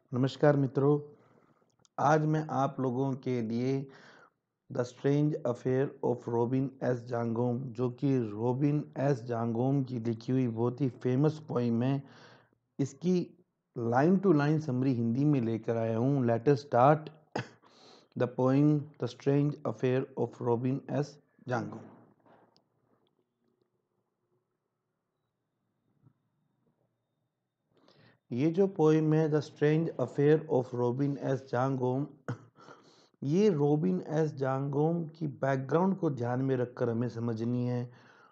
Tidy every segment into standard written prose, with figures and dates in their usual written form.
नमस्कार मित्रों, आज मैं आप लोगों के लिए the strange affair of Robin S Jangom, जो कि रॉबिन एस जांगोम की लिखी हुई बहुत ही फेमस पोइम है, इसकी line to line summary Hindi में लेकर आया हूँ। Let us start the poem the strange affair of Robin S Jangom. ये जो पोइम है the strange affair of Robin S Jangom, ये रॉबिन एस जांगोम की बैकग्राउंड को ध्यान में रखकर हमें समझनी है।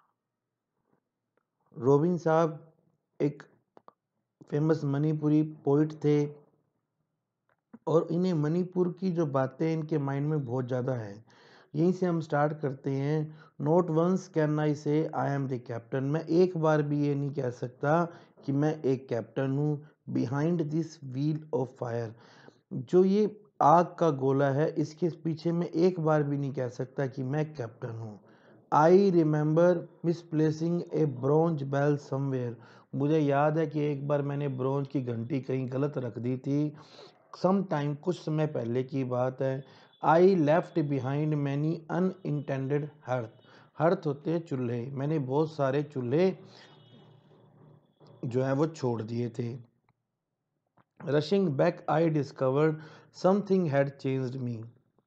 रॉबिन साहब एक फेमस मणिपुरी पोइट थे और इन्हें मणिपुर की जो बातें इनके माइंड में बहुत ज़्यादा है। यहीं से हम स्टार्ट करते हैं। नॉट वंस कैन आई से आई एम द कैप्टन। मैं एक बार भी ये नहीं कह सकता कि मैं एक कैप्टन हूँ। Behind this wheel of fire, जो ये आग का गोला है, इसके पीछे मैं एक बार भी नहीं कह सकता कि मैं कैप्टन हूँ। I remember misplacing a bronze bell somewhere. मुझे याद है कि एक बार मैंने ब्रॉन्ज की घंटी कहीं गलत रख दी थी। सम टाइम, कुछ समय पहले की बात है। I left behind many unintended hearth. Hearth होते हैं चूल्हे। मैंने बहुत सारे चूल्हे जो है वो छोड़ दिए थे। Rushing back I discovered something had changed me.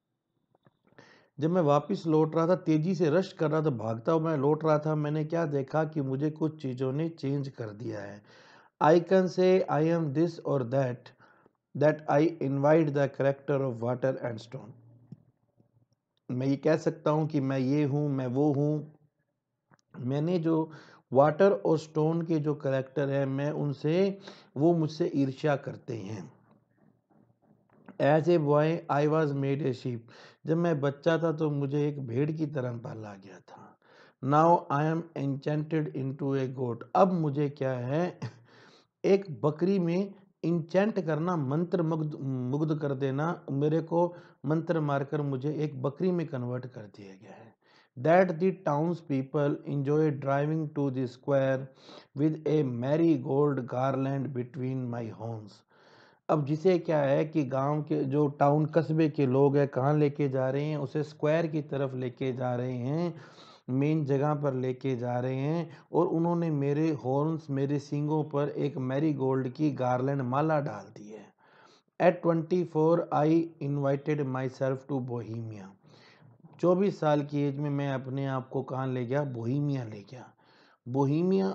जब मैं वापस लौट रहा था, तेजी से रश कर रहा था, भागता हुआ मैं लौट रहा था, मैंने क्या देखा कि मुझे कुछ चीज़ों ने चेंज कर दिया है। I can say I am this और that I invite the character of water and stone. मैं ये कह सकता हूँ कि मैं ये हूँ, मैं वो हूँ। मैंने जो वाटर और स्टोन के जो करेक्टर हैं, मैं उनसे, वो मुझसे ईर्ष्या करते हैं। As a boy I was made a sheep. जब मैं बच्चा था तो मुझे एक भेड़ की तरह पाला गया था। Now I am enchanted into a goat. अब मुझे क्या है, एक बकरी में इंचेंट करना, मंत्र मुग्ध मुग्ध कर देना। मेरे को मंत्र मारकर मुझे एक बकरी में कन्वर्ट कर दिया गया है। That the townspeople enjoy driving to the square with a marigold garland between my horns. अब जिसे क्या है कि गांव के जो टाउन कस्बे के लोग हैं, कहाँ लेके जा रहे हैं, उसे स्क्वायर की तरफ लेके जा रहे हैं, मेन जगह पर लेके जा रहे हैं। और उन्होंने मेरे हॉर्न्स, मेरे सींगों पर एक मैरी गोल्ड की गार्लैंड माला डाल दी है। At 24 I invited myself to Bohemia. 24 साल की एज में मैं अपने आप को कहाँ ले गया, बोहीमिया ले गया। Bohemia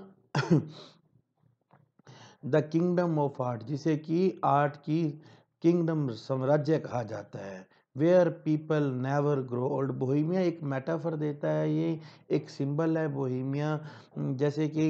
the kingdom of art, जिसे कि आर्ट की किंगडम, साम्राज्य कहा जाता है। Where people never grow old. Bohemia एक मेटाफर देता है, ये एक सिंबल है बोहेमिया। जैसे कि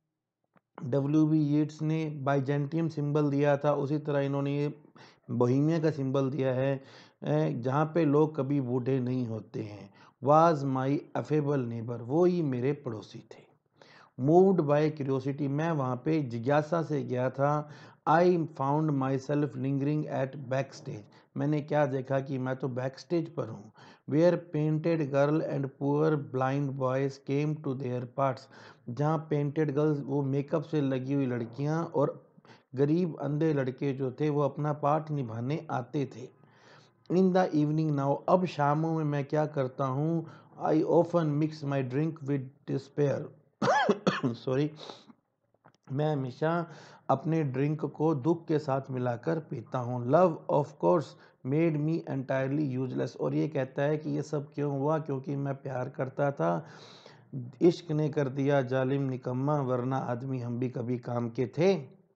W.B. येट्स ने बाइजेंटियम सिंबल दिया था, उसी तरह इन्होंने ये बोहेमिया का सिंबल दिया है, जहाँ पे लोग कभी बूढ़े नहीं होते हैं। वाज माई अफेबल नेबर, वो ही मेरे पड़ोसी थे। मूव्ड बाय क्यूरियोसिटी, मैं वहाँ पे जिज्ञासा से गया था। I found myself lingering at backstage. मैंने क्या देखा कि मैं तो बैक स्टेज पर हूँ। Where painted girl and poor blind boys came to their parts. जहाँ पेंटेड गर्ल्स, वो मेकअप से लगी हुई लड़कियाँ, और गरीब अंधे लड़के जो थे वो अपना पार्ट निभाने आते थे। इन द इवनिंग नाउ, अब शामों में मैं क्या करता हूँ, I often mix my drink with despair sorry, मैं हमेशा अपने ड्रिंक को दुख के साथ मिलाकर पीता हूँ। Love of course made me entirely useless. और ये कहता है कि ये सब क्यों हुआ, क्योंकि मैं प्यार करता था, इश्क ने कर दिया जालिम निकम्मा, वरना आदमी हम भी कभी काम के थे।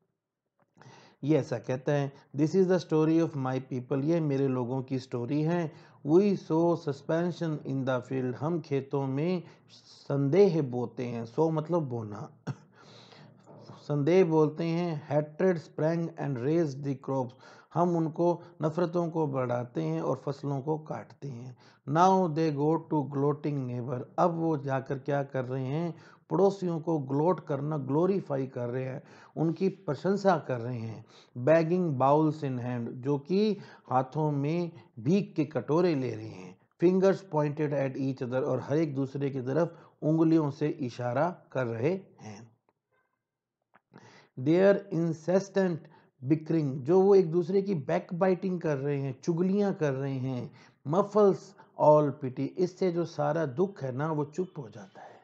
ये ऐसा कहता है। This is the story of my people, ये मेरे लोगों की स्टोरी है। We sow suspension in the field, हम खेतों में संदेह बोते हैं। सो मतलब बोना, संदेह बोलते हैं। Hatred sprang and raise the crops, हम उनको, नफरतों को बढ़ाते हैं और फसलों को काटते हैं। Now they go to gloating neighbour, अब वो जाकर क्या कर रहे हैं, पड़ोसियों को ग्लोट करना, ग्लोरीफाई कर रहे हैं, उनकी प्रशंसा कर रहे हैं। बैगिंग बाउल्स इन हैंड, जो कि हाथों में भीख के कटोरे ले रहे हैं। Fingers pointed at each other, और हर एक दूसरे की तरफ उंगलियों से इशारा कर रहे हैं। देयर इंसेस्टेंट बिकरिंग, जो वो एक दूसरे की बैक बाइटिंग कर रहे हैं, चुगलियां कर रहे हैं। मफल्स ऑल पिटी, इससे जो सारा दुख है ना वो चुप हो जाता है।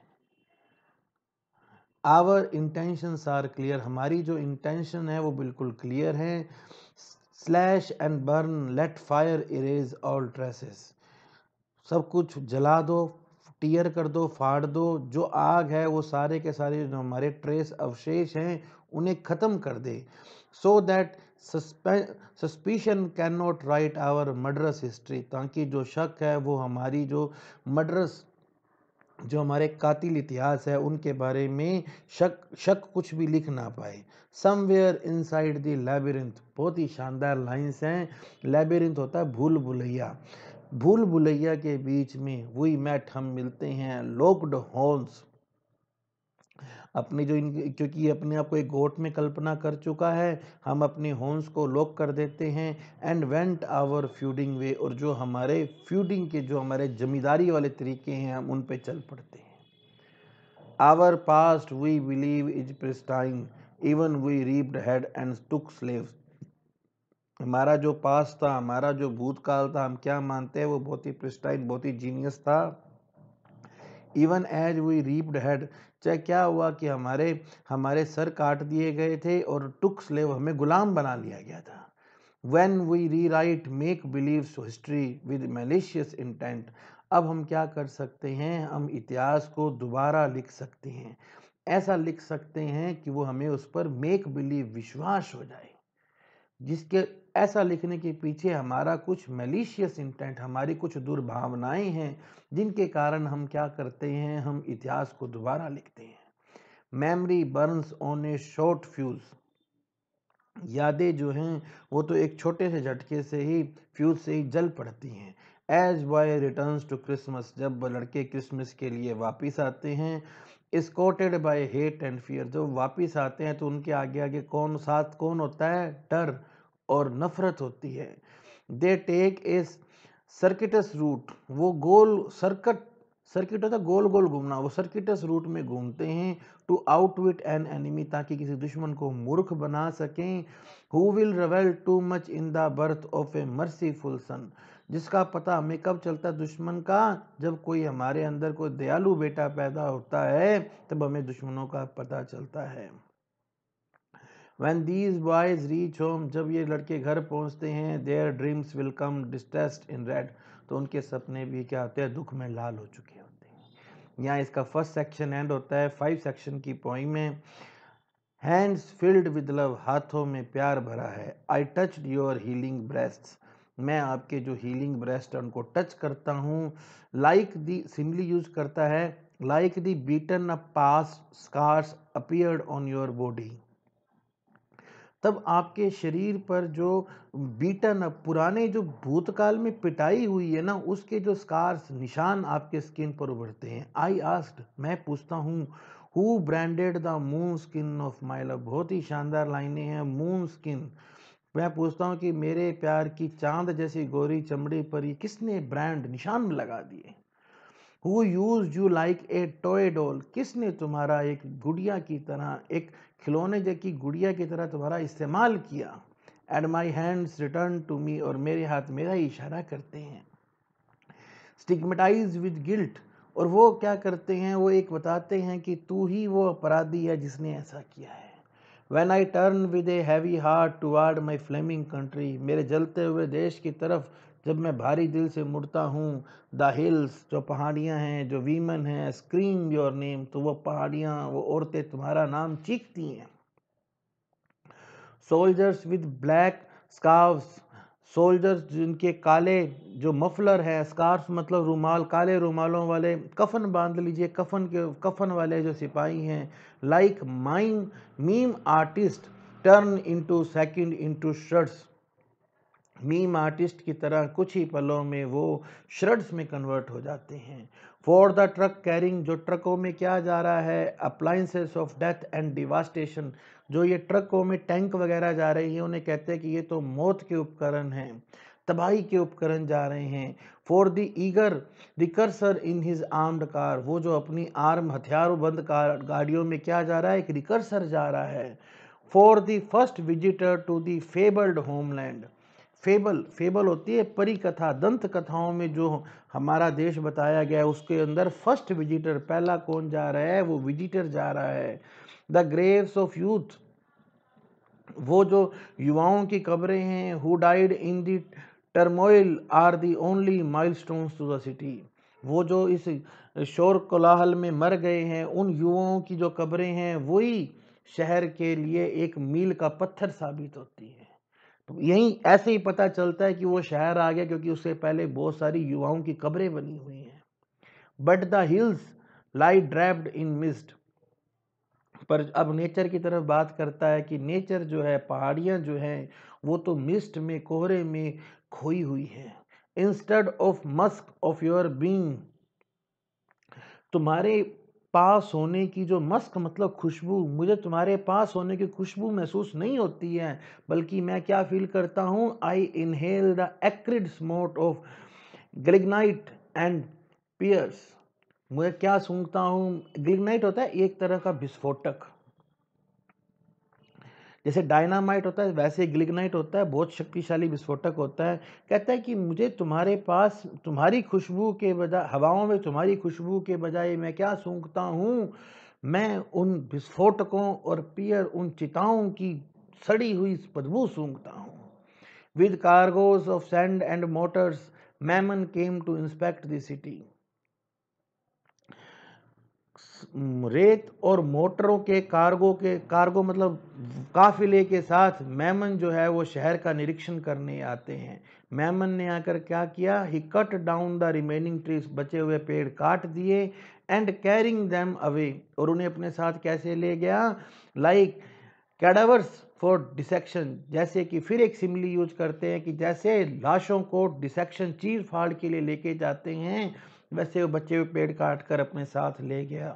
आवर इंटेंशंस आर क्लियर, हमारी जो इंटेंशन है वो बिल्कुल क्लियर है। Slash and burn, let fire erase all traces, सब कुछ जला दो, टीयर कर दो, फाड़ दो, जो आग है वो सारे के सारे जो हमारे ट्रेस अवशेष हैं उन्हें ख़त्म कर दे। So that suspicion can not write our murderous history, ताकि जो शक है वो हमारी जो मर्डरस, जो हमारे कातिल इतिहास है उनके बारे में शक कुछ भी लिख ना पाए। समवेयर इनसाइड द लैबिरिंथ, बहुत ही शानदार लाइंस हैं। लैबिरिंथ होता है भूल भुलैया, भूल भुलैया के बीच में वी मेट, हम मिलते हैं। लॉक्ड हॉर्न्स, अपने जो क्योंकि ये अपने आप को एक गोट में कल्पना कर चुका है, हम अपने हॉर्न्स को लॉक कर देते हैं। And went our feuding way, और जो हमारे फ्यूडिंग के जो हमारे जमींदारी वाले तरीके हैं हम उन पे चल पड़ते हैं। Our past we believe is pristine, even we reaped head and took slaves, हमारा जो पास्ट था, हमारा जो भूतकाल था, हम क्या मानते हैं वो बहुत ही प्रिस्टाइन, बहुत ही जीनियस था। Even as we reaped head, चाहे क्या हुआ कि हमारे सर काट दिए गए थे और टुक स्लेव, हमें गुलाम बना लिया गया था। When we rewrite make believe history with malicious intent, अब हम क्या कर सकते हैं, हम इतिहास को दोबारा लिख सकते हैं। ऐसा लिख सकते हैं कि वो हमें उस पर मेक बिलीव, विश्वास हो जाए, जिसके ऐसा लिखने के पीछे हमारा कुछ मैलिशियस इंटेंट, हमारी कुछ दुर्भावनाएं हैं, जिनके कारण हम क्या करते हैं, हम इतिहास को दोबारा लिखते हैं। Memory burns on a short fuse, यादें जो हैं वो तो एक छोटे से झटके से ही, फ्यूज से ही जल पड़ती हैं। As boy returns to Christmas, जब लड़के क्रिसमस के लिए वापस आते हैं। Escorted by hate and fear, जब वापस आते हैं तो उनके आगे आगे कौन होता है, डर और नफरत होती है। They take a circuitous route, वो गोल सर्किट होता है गोल गोल घूमना, वो सर्किटस रूट में घूमते हैं। टू आउटविट एन एनिमी, ताकि किसी दुश्मन को मूर्ख बना सकें। Who will revel too much in the birth of a merciful son, जिसका पता हमें कब चलता है दुश्मन का, जब कोई हमारे अंदर कोई दयालु बेटा पैदा होता है तब हमें दुश्मनों का पता चलता है। When these boys reach home, जब ये लड़के घर पहुंचते हैं, their dreams will come distressed in red, तो उनके सपने भी क्या होते हैं, दुख में लाल हो चुके होते हैं। यहाँ इसका फर्स्ट सेक्शन एंड होता है। 5 सेक्शन की पोइम में, हैंड्स फिल्ड विद लव, हाथों में प्यार भरा है। I touched your healing breasts, मैं आपके जो हीलिंग ब्रेस्ट है उनको टच करता हूँ। लाइक दी, सिमिली यूज करता है, like the beaten up past scars appeared on your body, तब आपके शरीर पर जो बीटन, पुराने जो भूतकाल में पिटाई हुई है ना, उसके जो स्कार्स, निशान आपके स्किन पर उभरते हैं। आई आस्क्ड, मैं पूछता हूँ, who branded the moon skin of my love, बहुत ही शानदार लाइनें हैं। मून स्किन, मैं पूछता हूँ कि मेरे प्यार की चांद जैसी गोरी चमड़ी पर ये किसने ब्रांड, निशान लगा दिए। Who used you like a toy doll, किसने तुम्हारा एक गुड़िया की तरह, एक खिलौने जैसी गुड़िया की तरह तुम्हारा इस्तेमाल किया। And my hands return to me, और मेरे हाथ मेरा ही इशारा करते हैं। Stigmatized with guilt, और वो क्या करते हैं, वो एक बताते हैं कि तू ही वो अपराधी है जिसने ऐसा किया है। When I turn with a heavy heart toward my flaming country, मेरे जलते हुए देश की तरफ जब मैं भारी दिल से मुड़ता हूँ। द हिल्स, जो पहाड़ियाँ हैं, जो वीमन हैं, स्क्रीम योर नेम, तो वो पहाड़ियाँ, वो औरतें तुम्हारा नाम चीखती हैं। Soldiers with black scarfs, soldiers जिनके काले जो मफलर है, स्कार्फ मतलब रुमाल, काले रुमालों वाले, कफन बांध लीजिए, कफन वाले जो सिपाही हैं। Like meme artist turn into second into shirts, meme artist की तरह कुछ ही पलों में वो श्रेड्स में कन्वर्ट हो जाते हैं। फॉर द ट्रक कैरिंग, जो ट्रकों में क्या जा रहा है, appliances of death and devastation, जो ये ट्रकों में टैंक वगैरह जा रही है उन्हें कहते हैं कि ये तो मौत के उपकरण हैं, तबाही के उपकरण जा रहे हैं। For the eager recursor in his armed car, वो जो अपनी आर्म हथियारों बंद कार गाड़ियों में क्या जा रहा है, एक रिकर्सर जा रहा है। For the first visitor to the fabled homeland. Fable होती है परी कथा, दंत कथाओं में जो हमारा देश बताया गया है उसके अंदर फर्स्ट विजिटर, पहला कौन जा रहा है, वो विजिटर जा रहा है। द ग्रेव्स ऑफ यूथ, वो जो युवाओं की कब्रें हैं, who died in the turmoil are the only milestones to the city, वो जो इस शोर कोलाहल में मर गए हैं, उन युवाओं की जो कब्रें हैं वही शहर के लिए एक मील का पत्थर साबित होती है। तो यही ऐसे ही पता चलता है कि वो शहर आ गया, क्योंकि उससे पहले बहुत सारी युवाओं की कब्रें बनी हुई हैं। But the hills lie draped in mist, पर अब नेचर की तरफ बात करता है कि नेचर जो है, पहाड़ियाँ जो हैं, वो तो मिस्ट में, कोहरे में खोई हुई हैं। Instead of musk of your being, तुम्हारे पास होने की जो मस्क मतलब खुशबू, मुझे तुम्हारे पास होने की खुशबू महसूस नहीं होती है, बल्कि मैं क्या फील करता हूँ, I inhale the acrid smoke of gelignite and pyres. मैं क्या सूंघता हूँ, ग्लिग्नाइट होता है एक तरह का विस्फोटक, जैसे डायनामाइट होता है वैसे ग्लिग्नाइट होता है, बहुत शक्तिशाली विस्फोटक होता है। कहता है कि मुझे तुम्हारे पास तुम्हारी खुशबू के बजाय, हवाओं में तुम्हारी खुशबू के बजाय मैं क्या सूंघता हूँ, मैं उन विस्फोटकों और पियर, उन चिताओं की सड़ी हुई बदबू सूंघता हूँ। With cargoes of sand and motors mammon came to inspect the city, रेत और मोटरों के कार्गो मतलब काफिले के साथ मैमन जो है वो शहर का निरीक्षण करने आते हैं। मैमन ने आकर क्या किया, he cut down the remaining trees, बचे हुए पेड़ काट दिए, एंड कैरिंग देम अवे, और उन्हें अपने साथ कैसे ले गया, लाइक कैडावर्स फॉर डिसेक्शन, जैसे कि फिर एक सिमिली यूज करते हैं कि जैसे लाशों को डिसेक्शन, चीर फाड़ के लिए लेके जाते हैं, वैसे वो बच्चे हुए पेड़ काट कर अपने साथ ले गया।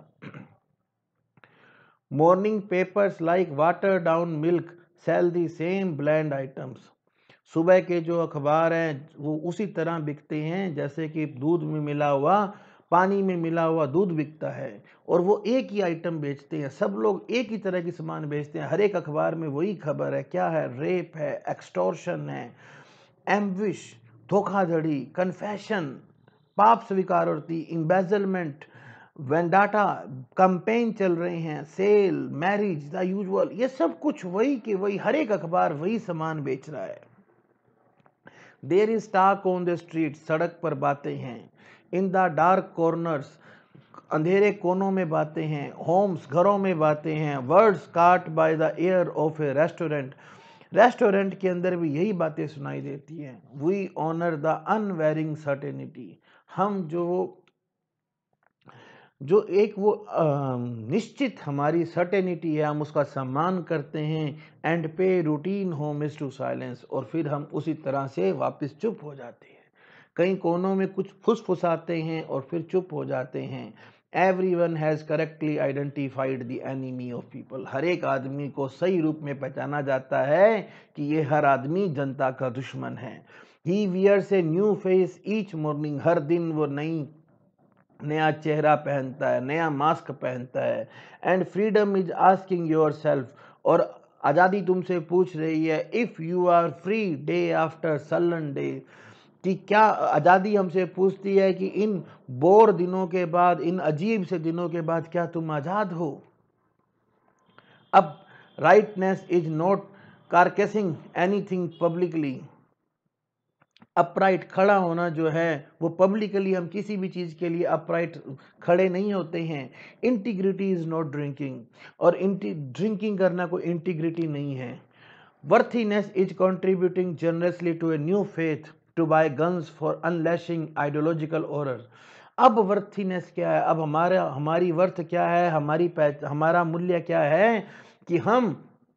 Morning papers like water down milk sell the same bland items, सुबह के जो अखबार हैं वो उसी तरह बिकते हैं जैसे कि दूध में मिला हुआ, पानी में मिला हुआ दूध बिकता है, और वो एक ही आइटम बेचते हैं, सब लोग एक ही तरह की सामान बेचते हैं, हर एक अखबार में वही खबर है, क्या है, रेप है, एक्सटॉर्शन है, एम्बिश धोखाधड़ी, कन्फेशन पाप स्वीकारोक्ति, इम्बेजलमेंट, वेंडाटा, कैंपेन चल रहे हैं, सेल, मैरिज, द यूजुअल, ये सब कुछ वही के वही, हर एक अखबार वही सामान बेच रहा है। There is talk on the street, सड़क पर बातें हैं, इन द डार्क कॉर्नर्स, अंधेरे कोनों में बातें हैं, होम्स घरों में बातें हैं, words caught by the air of a restaurant, restaurant के अंदर भी यही बातें सुनाई देती हैं। We honour the unwavering certainty, हम जो एक वो निश्चित हमारी सर्टेनिटी है, हम उसका सम्मान करते हैं, एंड पे रूटीन होमेज टू साइलेंस, और फिर हम उसी तरह से वापस चुप हो जाते हैं, कई कोनों में कुछ फुसफुसाते हैं और फिर चुप हो जाते हैं। Everyone has correctly identified the enemy of people, हर एक आदमी को सही रूप में पहचाना जाता है कि ये हर आदमी जनता का दुश्मन है। He wears a new face each morning, हर दिन वो नया चेहरा पहनता है, नया मास्क पहनता है। And freedom is asking yourself, और आज़ादी तुमसे पूछ रही है, if you are free day after sullen day, कि क्या आज़ादी हमसे पूछती है कि इन बोर दिनों के बाद, इन अजीब से दिनों के बाद क्या तुम आज़ाद हो। अब rightness is not carcassing anything publicly, upright खड़ा होना जो है वो पब्लिकली, हम किसी भी चीज़ के लिए अपराइट खड़े नहीं होते हैं। इंटीग्रिटी इज़ नॉट ड्रिंकिंग, और ड्रिंकिंग करना कोई इंटीग्रिटी नहीं है। Worthiness is contributing generously to a new faith to buy guns for unleashing ideological order. अब वर्थीनेस क्या है, अब हमारी वर्थ क्या है, हमारा मूल्य क्या है, कि हम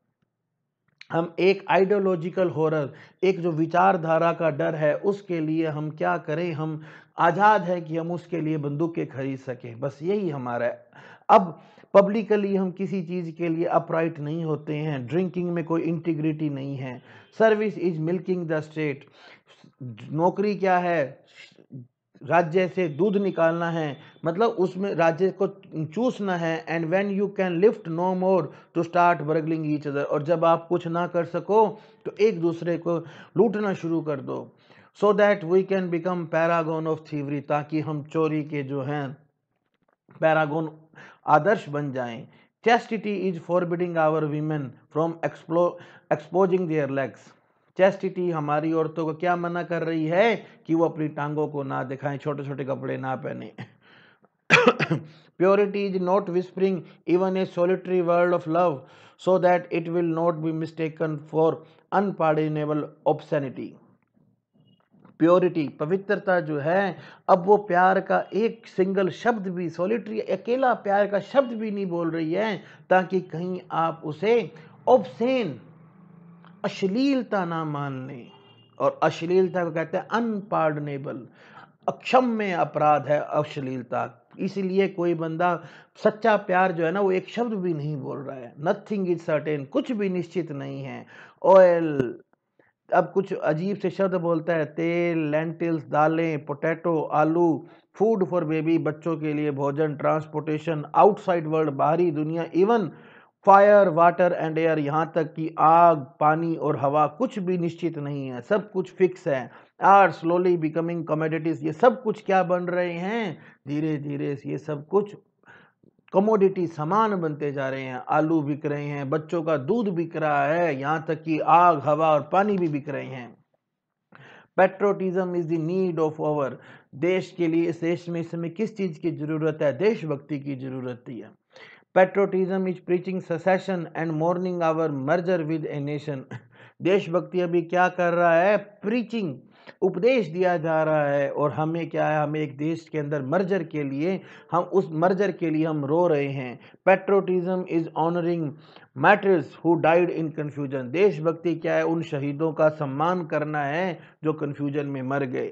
एक आइडियोलॉजिकल हॉरर, एक जो विचारधारा का डर है, उसके लिए हम क्या करें, हम आज़ाद है कि हम उसके लिए बंदूकें खरीद सकें, बस यही हमारा है। अब पब्लिकली हम किसी चीज़ के लिए अपराइट नहीं होते हैं, ड्रिंकिंग में कोई इंटीग्रिटी नहीं है। Service is milking the state, नौकरी क्या है, राज्य से दूध निकालना है, मतलब उसमें राज्य को चूसना है। And when you can lift no more to start burgling each other, और जब आप कुछ ना कर सको तो एक दूसरे को लूटना शुरू कर दो। So that we can become paragon of thievery, ताकि हम चोरी के जो हैं पैरागन आदर्श बन जाएं। Chastity is forbidding our women from exposing their legs. Chastity हमारी औरतों को क्या मना कर रही है कि वो अपनी टांगों को ना दिखाएं, छोटे छोटे कपड़े ना पहने। Purity is not whispering even a solitary word of love so that it will not be mistaken for unpardonable obscenity. Purity, पवित्रता जो है, अब वो प्यार का एक सिंगल शब्द भी, सॉलिटरी अकेला प्यार का शब्द भी नहीं बोल रही है, ताकि कहीं आप उसे ऑब्सेन, अश्लीलता ना मान लें। और अश्लीलता को कहते हैं अनपार्डनेबल, अक्षम्य अपराध है अश्लीलता। इसलिए कोई बंदा सच्चा प्यार जो है ना, वो एक शब्द भी नहीं बोल रहा है। नथिंग इज सर्टेन, कुछ भी निश्चित नहीं है। ऑयल, अब कुछ अजीब से शब्द बोलता है, तेल, लेंटिल्स, दालें, पोटैटो, आलू, फूड फॉर बेबी, बच्चों के लिए भोजन, ट्रांसपोर्टेशन, आउटसाइड वर्ल्ड, बाहरी दुनिया, even fire, water and air, यहाँ तक कि आग, पानी और हवा, कुछ भी निश्चित नहीं है, सब कुछ फिक्स है। आर स्लोली बिकमिंग कमोडिटीज, ये सब कुछ क्या बन रहे हैं, धीरे धीरे ये सब कुछ कमोडिटी, सामान बनते जा रहे हैं। आलू बिक रहे हैं, बच्चों का दूध बिक रहा है, यहां तक कि आग, हवा और पानी भी बिक रहे हैं। Patriotism is the need of hour, देश के लिए, इस देश में इस समय किस चीज की जरूरत है, देशभक्ति की जरूरत है। Patriotism is preaching secession and mourning our merger with a nation. देशभक्ति अभी क्या कर रहा है, प्रीचिंग, उपदेश दिया जा रहा है, और हमें क्या है, हमें एक देश के अंदर मर्जर के लिए, हम उस मर्जर के लिए हम रो रहे हैं। Patriotism is honouring martyrs who died in confusion, देशभक्ति क्या है, उन शहीदों का सम्मान करना है जो कंफ्यूजन में मर गए।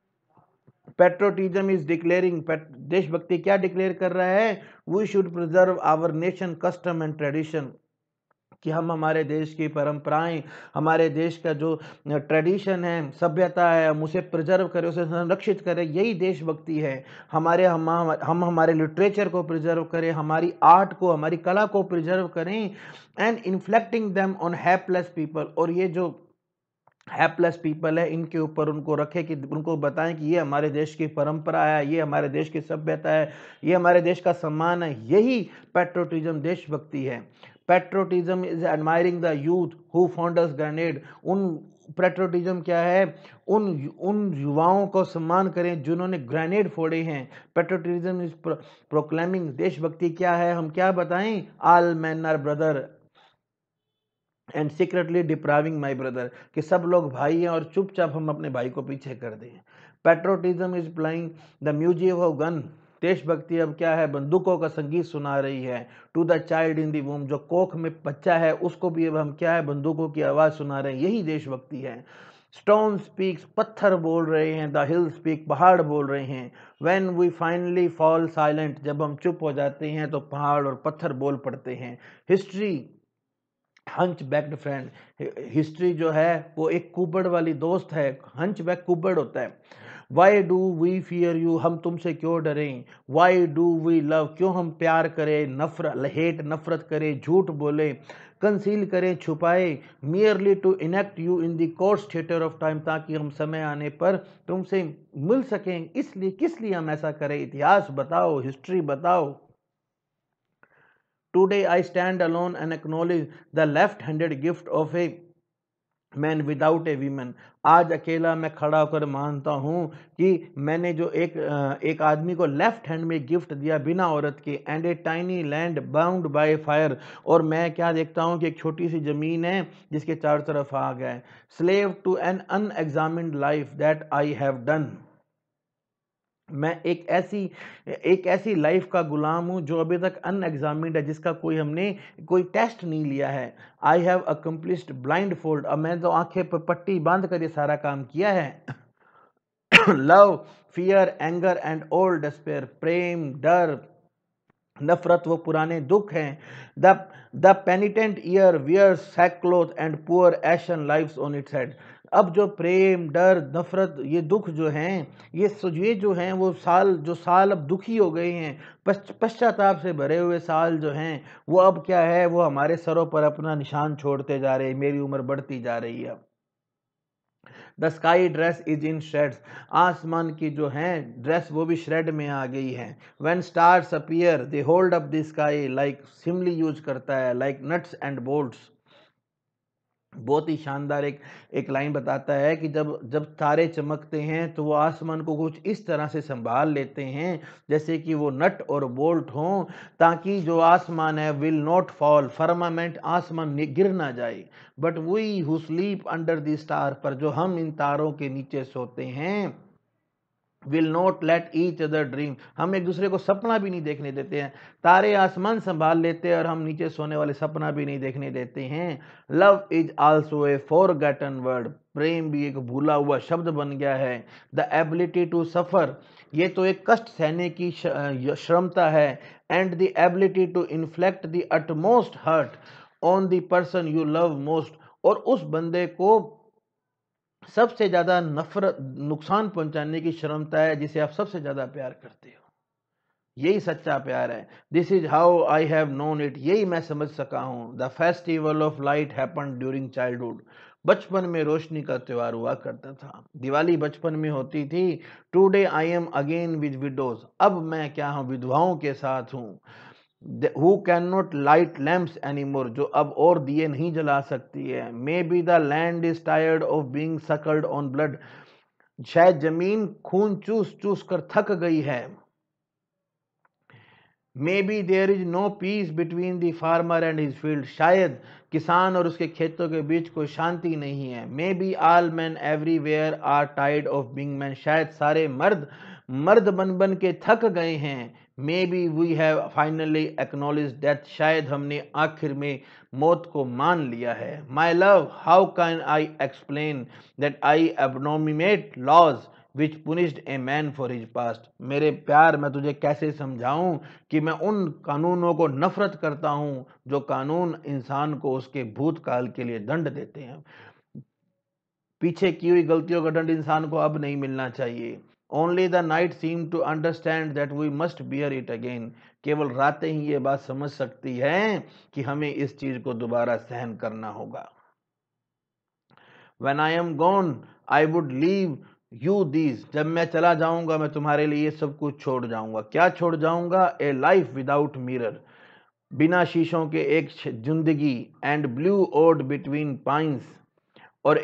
पेट्रोटिज्म इज डिक्लेयरिंग, देशभक्ति क्या डिक्लेयर कर रहा है, we should preserve our nation custom and tradition, कि हम हमारे देश की परंपराएं, हमारे देश का जो ट्रेडिशन है, सभ्यता है, हम उसे प्रिजर्व करें, उसे संरक्षित करें, यही देशभक्ति है। हम हमारे लिटरेचर को प्रिजर्व करें, हमारी आर्ट को, हमारी कला को प्रिजर्व करें। And inflicting them on hapless people, और ये जो हैप्लेस पीपल है, इनके ऊपर उनको रखे, कि उनको बताएं कि ये हमारे देश की परंपरा है, ये हमारे देश की सभ्यता है, ये हमारे देश का सम्मान है, यही पेट्रोटिज्म, देशभक्ति है। Patriotism is admiring the youth who fondles grenade, उन पेट्रोटिज्म क्या है, उन उन युवाओं को सम्मान करें जिन्होंने ग्रेनेड फोड़े हैं। पेट्रोटिज्म इज प्रोक्लेमिंग, देशभक्ति क्या है, हम क्या बताएं, all man are brother and secretly depriving my brother, कि सब लोग भाई हैं और चुपचाप हम अपने भाई को पीछे कर दें। Patriotism is plying the museum of gun, देशभक्ति अब क्या है, बंदूकों का संगीत सुना रही है। To the child in the womb, जो कोख में बच्चा है उसको भी अब हम क्या है, बंदूकों की आवाज सुना रहे हैं, यही देशभक्ति है। स्टोन स्पीक्स, पत्थर बोल रहे हैं, द हिल स्पीक, पहाड़ बोल रहे हैं। When we finally fall silent, जब हम चुप हो जाते हैं तो पहाड़ और पत्थर बोल पड़ते हैं। History hunchbacked friend, history जो है वो एक कुबड़ वाली दोस्त है, हंच बैक कुबड़ होता है। Why do we fear you, हम तुमसे क्यों डरें। वाई डू वी लव, क्यों हम प्यार करें, नफरत करें, झूठ बोले, कंसील करें, छुपाए, merely to enact you in the coarse theatre of time, ताकि हम समय आने पर तुमसे मिल सकें, इसलिए किस लिए हम ऐसा करें, इतिहास बताओ, हिस्ट्री बताओ। Today I stand alone and acknowledge the left-handed gift of a man without a women, आज अकेला मैं खड़ा होकर मानता हूं कि मैंने जो एक आदमी को लेफ्ट हैंड में गिफ्ट दिया बिना औरत के। And a tiny land bound by fire, और मैं क्या देखता हूं कि एक छोटी सी जमीन है जिसके चारों तरफ आग है। Slave to an unexamined life that I have done, मैं एक ऐसी लाइफ का गुलाम हूं जो अभी तक अनएग्जामिन्ड है, जिसका हमने कोई टेस्ट नहीं लिया है। I have accomplished blindfold, अब मैं तो आंखें पर पट्टी बांध कर ये सारा काम किया है। Love, fear, anger and old despair, प्रेम, डर, नफरत वो पुराने दुख हैं। The penitent year wears sackcloth and poor ashen lives on its head. अब जो प्रेम, डर, नफरत, ये दुख जो हैं, ये जो हैं वो साल अब दुखी हो गए हैं, पश्चाताप से भरे हुए साल जो हैं वो अब क्या है, वो हमारे सरों पर अपना निशान छोड़ते जा रहे हैं। मेरी उम्र बढ़ती जा रही है। The sky dress is in shreds. आसमान की जो है ड्रेस वो भी श्रेड में आ गई है। When stars appear they hold up the sky, like simile use करता है, लाइक नट्स एंड बोल्ट्स। बहुत ही शानदार एक लाइन बताता है कि जब जब तारे चमकते हैं तो वो आसमान को कुछ इस तरह से संभाल लेते हैं जैसे कि वो नट और बोल्ट हों, ताकि जो आसमान है विल नॉट फॉल, फर्मामेंट, आसमान गिर ना जाए। But we who sleep under the star, पर जो हम इन तारों के नीचे सोते हैं, will not let each other dream, हम एक दूसरे को सपना भी नहीं देखने देते हैं। तारे आसमान संभाल लेते हैं और हम नीचे सोने वाले सपना भी नहीं देखने देते हैं। Love is also a forgotten word, प्रेम भी एक भूला हुआ शब्द बन गया है। द एबिलिटी टू सफर, ये तो एक कष्ट सहने की क्षमता है। And the ability to inflict the utmost hurt on the person you love most, और उस बंदे को सबसे ज्यादा नफरत, नुकसान पहुंचाने की क्षमता है जिसे आप सबसे ज्यादा प्यार करते हो। यही सच्चा प्यार है। This is how I have known it, यही मैं समझ सका हूं। The festival of light happen during childhood, बचपन में रोशनी का त्योहार हुआ करता था। दिवाली बचपन में होती थी। Today I am again with widows, अब मैं क्या हूं, विधवाओं के साथ हूं। Who can not light lamps anymore, जो अब और दिए नहीं जला सकती है। Maybe the land is tired of being suckled on blood, शायद जमीन खून चूस चूस कर थक गई है। Maybe there is no peace between the farmer and his field, शायद किसान और उसके खेतों के बीच कोई शांति नहीं है। Maybe all man everywhere are tired of being man, शायद सारे मर्द मर्द बन बन के थक गए हैं। Maybe we have finally acknowledge death, शायद हमने आखिर में मौत को मान लिया है। My love how can I explain that I abominate laws which punished a man for his past, मेरे प्यार मैं तुझे कैसे समझाऊं कि मैं उन कानूनों को नफरत करता हूं जो कानून इंसान को उसके भूतकाल के लिए दंड देते हैं। पीछे की हुई गलतियों का दंड इंसान को अब नहीं मिलना चाहिए। Only the night seem to understand that we must bear it again, केवल रातें ही ये बात समझ सकती हैं कि हमें इस चीज को दोबारा सहन करना होगा। When I am gone, I would leave you these, जब मैं चला जाऊंगा मैं तुम्हारे लिए सब कुछ छोड़ जाऊंगा। क्या छोड़ जाऊंगा? ए लाइफ विदाउट मिरर, बिना शीशों के एक जिंदगी। And blue ode between pines, और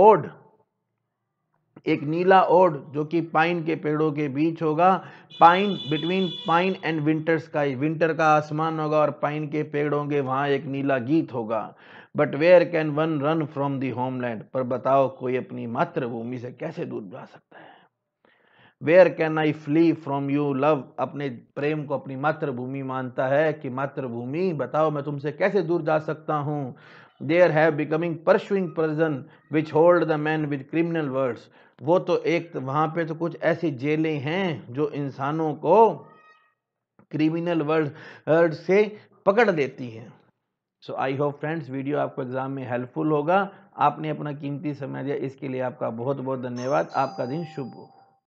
एक नीला ओड जो कि पाइन के पेड़ों के बीच होगा। Pine between pine and winter sky, winter का आसमान होगा और पाइन के पेड़ होंगे, वहां एक नीला गीत होगा। But where can one run from the homeland, पर बताओ कोई अपनी मातृभूमि से कैसे दूर जा सकता है। Where can I flee from you love, अपने प्रेम को अपनी मातृभूमि मानता है कि मातृभूमि बताओ मैं तुमसे कैसे दूर जा सकता हूं। There have becoming pursuing prison which hold the man with criminal words, वो तो एक वहां पे तो कुछ ऐसी जेलें हैं जो इंसानों को क्रिमिनल वर्ड से पकड़ देती हैं। So I hope friends video आपको एग्जाम में हेल्पफुल होगा। आपने अपना कीमती समय दिया, इसके लिए आपका बहुत बहुत धन्यवाद। आपका दिन शुभ हो।